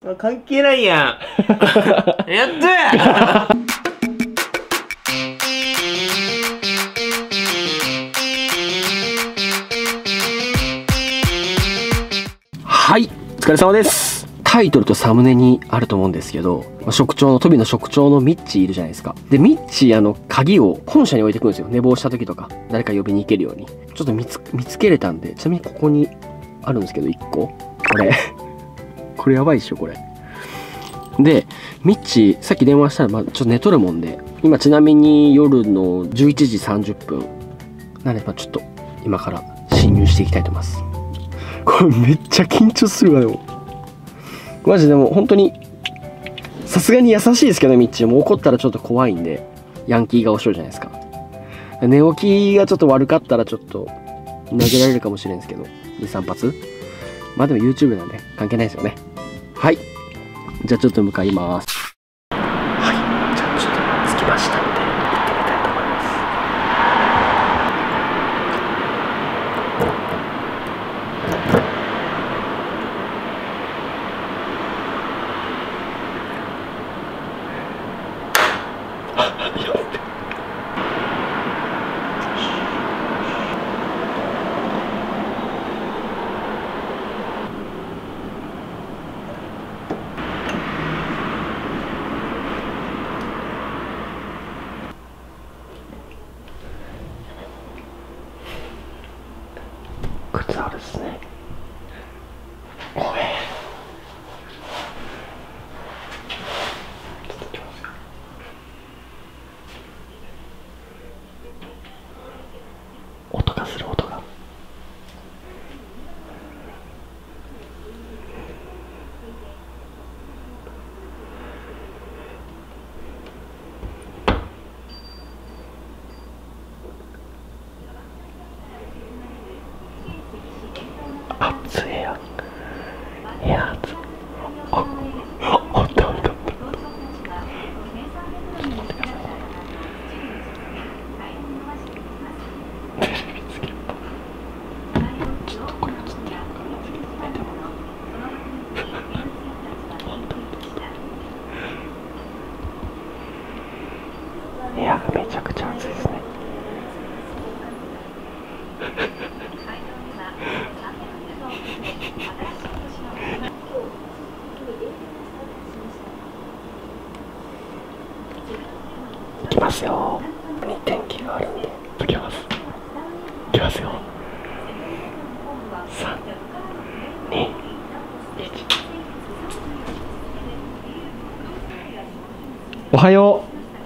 関係ないやん。やったーはい、お疲れ様です。タイトルとサムネにあると思うんですけど、職長の、トビの職長のミッチーいるじゃないですか。で、ミッチー鍵を本社に置いてくるんですよ。寝坊した時とか、誰か呼びに行けるように。ちょっと見つけれたんで、ちなみにここにあるんですけど、1個。これ。これやばいっしょ、これ。で、ミッチー、さっき電話したら、ちょっと寝とるもんで、今ちなみに夜の11時30分。なので、ちょっと今から侵入していきたいと思います。これめっちゃ緊張するわ。でもマジでも本当にさすがに優しいですけど、ミッチーも怒ったらちょっと怖いんで、ヤンキー顔しようじゃないですか。寝起きがちょっと悪かったらちょっと投げられるかもしれないんですけど、2、3発まあでも YouTube なんで関係ないですよね。はい、じゃあちょっと向かいます。はい、じゃあちょっと着きましたんで行ってみたいと思います。靴あるっすね。おい。ちょっと行きますよ。音がする、音が。熱いやん。いや、熱い。あった。ちょっと待ってくださいね。テレビつけた。ちょっとこれ映ってるのかな。でもいや、めちゃくちゃ暑いですね。行きますよ。に天気があるんで行きます。行きますよ。3、2、1。おはよ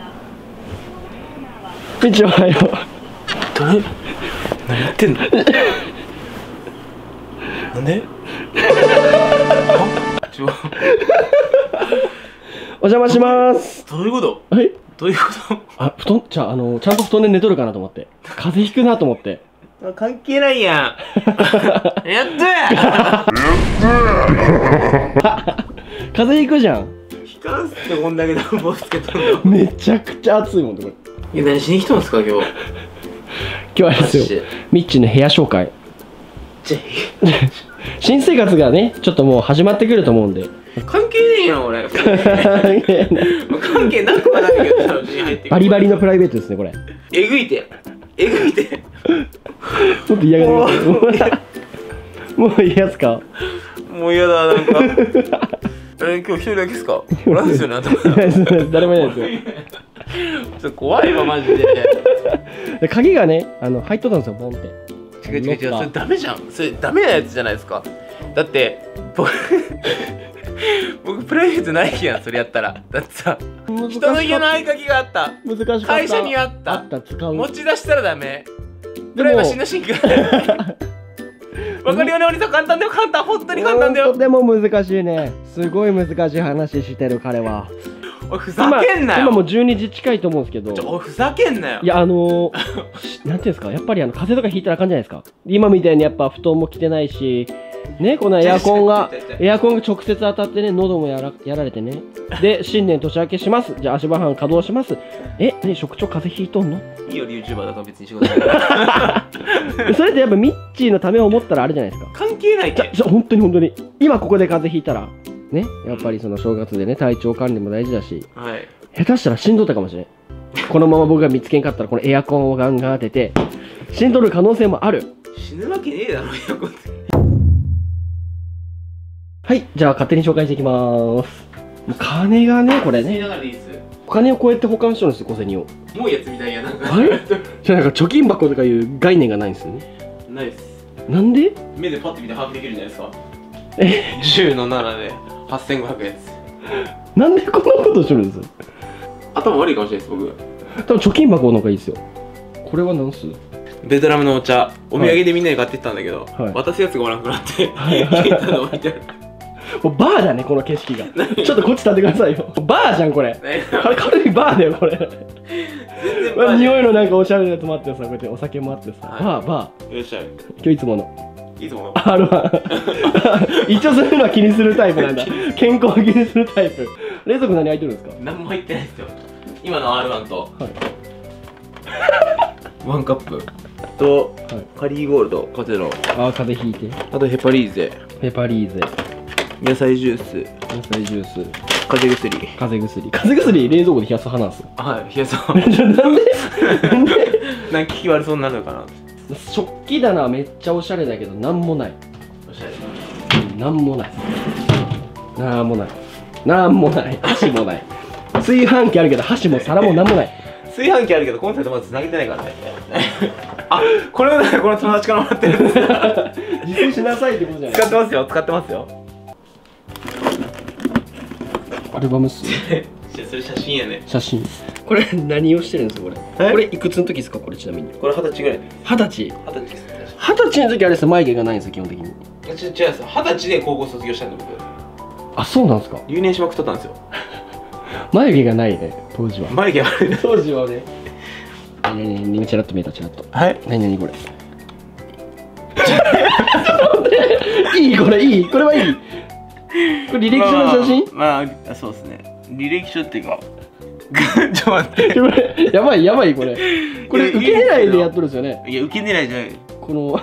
う。みちおはよう。 何やってんのなんでお邪魔します。 どういうこと？ はい。 どういうこと？ あ、ちゃんと布団で寝とるかなと思って。風邪ひくなと思って。 関係ないやん。やった風邪ひくじゃん。 ひかんすってこんだけ暖房つけとんの。 めちゃくちゃ暑いもん、これ。 何しに来たんですか、今日。 今日はですよ。ミッチーの部屋紹介。新生活がね、ちょっともう始まってくると思うんで。 関係ねえやん、俺。関係なくはないけど、うちに入ってくる。 バリバリのプライベートですね、これ。 えぐいて。 もっと嫌がります。もう嫌っすか？ もう嫌だ、なんか。今日一人だけっすか？おらんですよね、頭。 誰もいないですよ。 ちょっと怖いわ、マジで。 鍵がね、入っとったんですよ、ボンって。 違う、それダメじゃん。それダメなやつじゃないですか。だって僕プライベートないやん、それやったら。だってさ、人の家の合鍵があった、 難しかった、 会社にあった、 使う、 持ち出したらダメ。プライバシーのシンクわかるよね、お兄さん。簡単だよ、簡単、本当に簡単だよ。 でも難しいね。すごい難しい話してる、彼は。 おい、ふざけんなよ。 今もう12時近いと思うんですけど。 おい、ふざけんなよ。 いや、なんていうんですか、やっぱり風邪とかひいたらあかんじゃないですか。今みたいにやっぱ布団も着てないし、ね、このエアコンが直接当たってね、喉もやられてね。で、新年年明けします。じゃあ足場班稼働します。ね、職長風邪ひいとんの？ いいよ、YouTuber だから別に仕事だから。 それってやっぱミッチーのためを思ったらあれじゃないですか。 関係ないって。 本当に今ここで風邪ひいたらね、やっぱりその正月でね、体調管理も大事だし、 はい。 下手したら死んどったかもしれん。このまま僕が見つけんかったら、このエアコンをガンガン当てて、死んどる可能性もある。 死ぬわけねえだろ、エアコンって。 はい、じゃあ勝手に紹介していきまーす。もう金がね、これね。お金をこうやって保管してるんですよ、小銭を。 もうやつみたいやなんか。 あれじゃあなんか貯金箱とかいう概念がないんですよね。 ないです。 なんで目でパッて見て把握できるじゃないですか。 え 10の7で8500円です。 なんでこんなことしてるんです？ 頭悪いかもしれないです、僕。 多分貯金箱の方がいいですよ。これは何す？ ベトナムのお茶、お土産でみんなに買ってったんだけど、 はい、 渡すやつがおらんくなって、消えたの置いてある。 もうバーだね、この景色が。ちょっとこっち立ってくださいよ。バーじゃん、これ。軽いバーだよ、これ。匂いのなんかおしゃれなやつもあってさ、こうやってお酒もあってさ。バー。 いらっしゃい。 今日いつもの。 いつもの。 あるわ。一応そういうのは気にするタイプなんだ。健康を気にするタイプ。冷蔵庫何入ってるんですか？ 何も入ってないですよ。今の R1 と、ワンカップと、カリーゴールド、カテの。 あ、風邪ひいて。 あとヘパリーゼ。 ヘパリーゼ。 野菜ジュース。 野菜ジュース。 風邪薬。 風邪薬。風邪薬冷蔵庫で冷やす派なんですよ。 はい、冷やそう。 なんでなんか聞き悪そうになるのかな。 食器棚はめっちゃおしゃれだけど、なんもない。 おしゃれ。 なんもない。なんもない。なんもない。箸もない。炊飯器あるけど、箸も皿もなんもない。 炊飯器あるけど、コンセントまず繋げてないからね。あ、これをね、この友達からもらってるんですよ。 自炊しなさいってことじゃない。 使ってますよ、使ってますよ。 アルバムっす。 それ写真やね。 写真。これ何をしてるんですか、これ。これいくつの時ですか、これちなみに。 これ20歳ぐらい。 20歳。 20歳ですね。 20歳の時あれです、眉毛がないんですよ、基本的に。 違うんですよ。20歳で高校卒業したんで、僕。 あ、そうなんですか。 留年しまくっとったんですよ。 眉毛がないね、当時は。 眉毛悪いね。 当時はね。今チラッと見えた、チラッと。 はい。 何これ。いい、これいい、これはいい。これ履歴書の写真？ まあ、そうですね。履歴書っていうか。ちょっと待って。 これやばいやばい、これ。これ受け狙いでやっとるんですよね。 いや、受け狙いじゃない。 この。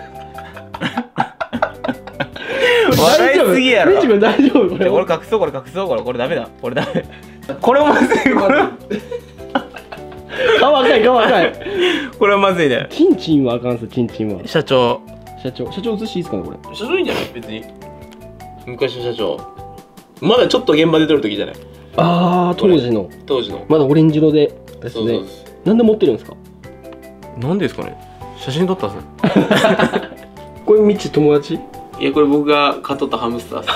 笑いすぎやろ。 メチ君大丈夫？これ。 これ隠そう、これ隠そう、これダメだ。これダメ。これもまずい。これ。 顔赤い、顔赤い。 これはまずいね。 チンチンはあかんす、チンチンは。 社長映していいですかね、これ。 社長いいんじゃない別に。昔の社長。まだちょっと現場で撮る時じゃない。 ああ、当時の。まだオレンジ色で。ですね。なんで持ってるんですか？ なんですかね。写真撮ったんですよ。 これ、みち友達？ いや、これ僕が飼っとったハムスターです。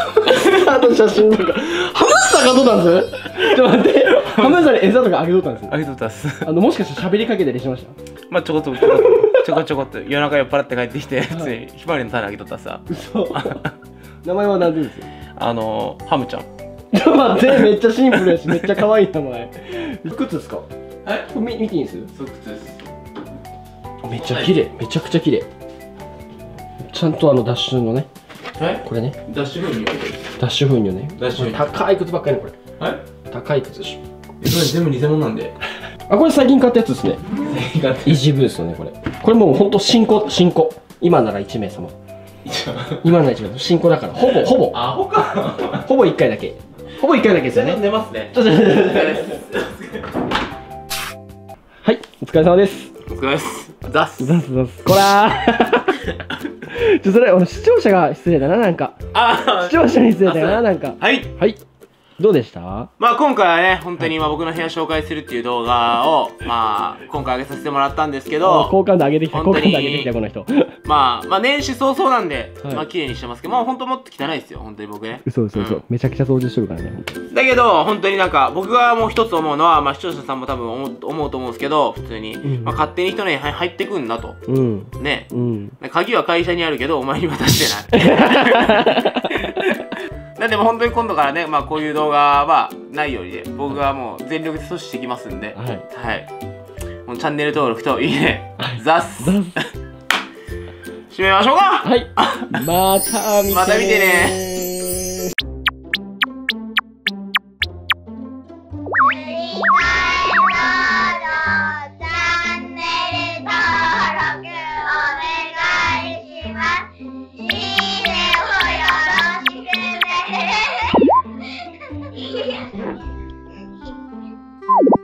あの写真とか。ハムスター飼っとったんです？ちょっと待って。ハムスターに餌とかあげとったんです。 あげとったっす。 もしかして喋りかけたりしました？ まあちょこっと夜中酔っ払って帰ってきて、普通にひまわりの種あげとったさ。 嘘。名前は何でですよ？ ハムちゃん。 ちょっと待って、めっちゃシンプルやし、めっちゃ可愛い名前。いくつですか？ え？ これ見ていいんです？ そう、靴です。 めっちゃ綺麗、めちゃくちゃ綺麗。ちゃんとダッシュのね。これね。 ダッシュ粉乳。 ダッシュ粉乳ね。 ダッシュ粉乳。 高い靴ばっかりね、これ。 はい？ 高い靴でしょ。 それ全部偽物なんで。 あ、これ最近買ったやつですね。イージーブーストね、これ。これもうほんと新古。今なら1名様。今なら1名様。新古だから。ほぼ。 アホか。 ほぼ1回だけ。ほぼ1回だけですよね。 寝ますね。 はい、お疲れ様です。 お疲れ様です。ザス。 こらー。それ、視聴者が失礼だな、なんか。視聴者に失礼だな、なんか。 はい。 どうでした？ まあ今回はね、本当に僕の部屋紹介するっていう動画をまあ今回上げさせてもらったんですけど、 好感度上げてきた、この人。 まあ年始早々なんで、まあ綺麗にしてますけど、まあ本当もっと汚いですよ、本当に僕ね。 嘘、めちゃくちゃ掃除してるからね。 だけど本当になんか僕がもう一つ思うのは、まあ視聴者さんも多分思うと思うんですけど、普通にまあ勝手に人の家に入ってくんなと。ね。鍵は会社にあるけどお前に渡してない。なんでも本当に今度からね、まあこういう動画はないようにね、僕がもう全力で阻止してきますんで、はい。もうチャンネル登録といいね、ザス。締めましょうか。 はい。また見てね。 いいねをよろしくね。 した。